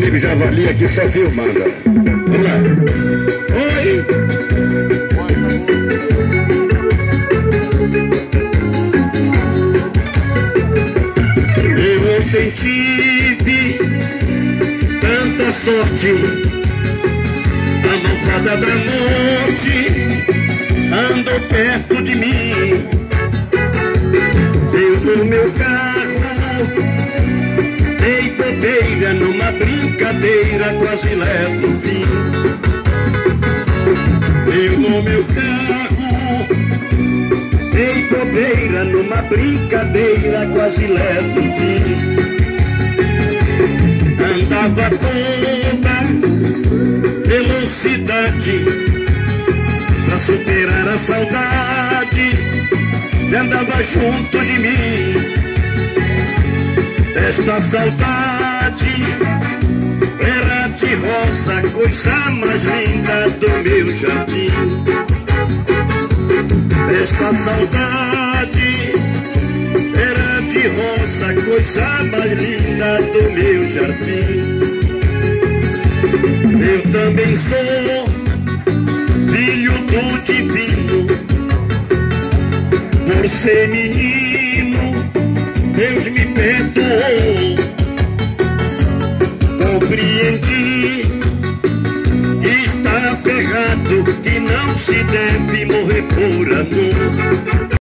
Felipe Javali aqui só filmando. Vamos lá. Oi! Eu ontem tive tanta sorte, a malvada da morte andou perto de mim. Eu no meu carro dei bobeira numa brincadeira, quase levo o fim. Eu no meu carro dei bobeira numa brincadeira, quase levo o fim. Andava toda velocidade pra superar a saudade que andava junto de mim. Esta saudade era de rosa, coisa mais linda do meu jardim. Esta saudade era de rosa, coisa mais linda do meu jardim. Eu também sou filho do divino, por ser menino Deus me perdoou. Compreendi, está ferrado, que não se deve morrer por amor.